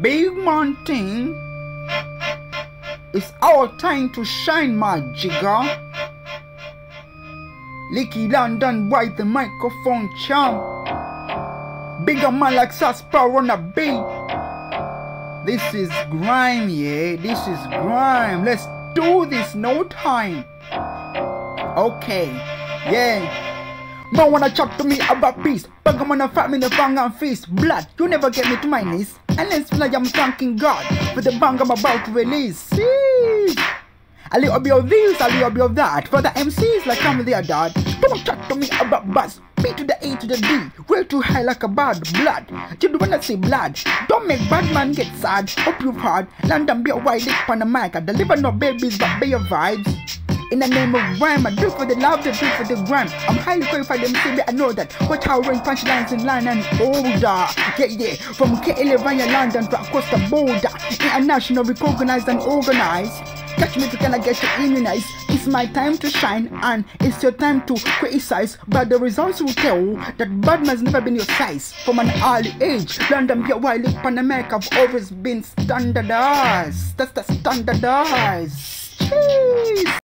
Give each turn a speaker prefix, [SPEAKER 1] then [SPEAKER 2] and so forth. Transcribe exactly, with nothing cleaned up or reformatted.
[SPEAKER 1] big man thing. It's our time to shine, my jigger. Leaky London White, the microphone champ. Bigger man like Sasper on a beat. This is grime, yeah. This is grime. Let's do this, no time. Okay, yeah. Man wanna chat to me about peace, but I'm gonna fight me the bang and feast. Blood, you never get me to my knees. Unless when I am thanking God for the bang I'm about to release. Jeez. A little bit of this, a little bit of that. For the M Cs like I'm their dad. Don't chat to me about buzz. B to the A to the D. Way too high like a bad blood. You don't wanna say blood. Don't make bad man get sad. Hope you've heard. London be a wide dick on the mic. I deliver no babies but be your vibes. In the name of rhyme, I do for the love, I do for the grime. I'm highly qualified, them say I know that. Watch how I run punchlines in line and order. Yeah, yeah, from K L via London to across the border. International, recognized and organized. Catch me to can I get you immunized. It's my time to shine and it's your time to criticize. But the results will tell that bad man's never been your size. From an early age, London be a wild lip Pan America. I've always been standardized. That's the standardized. Jeez.